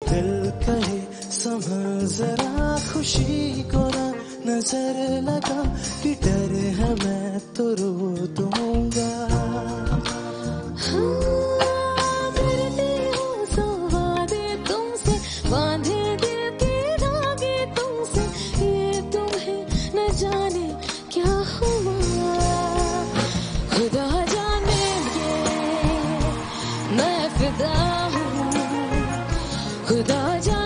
दिल कहे संभल जरा खुशी को ना नजर लगा कि डर है मैं तो रो दूंगा। करती हूँ सो वादे तुमसे, बांधे दिल के धागे तुमसे, ये तुम्हें न जाने क्या हुआ। खुदा जाने ये मैं फिदा हूँ, खुदा जाने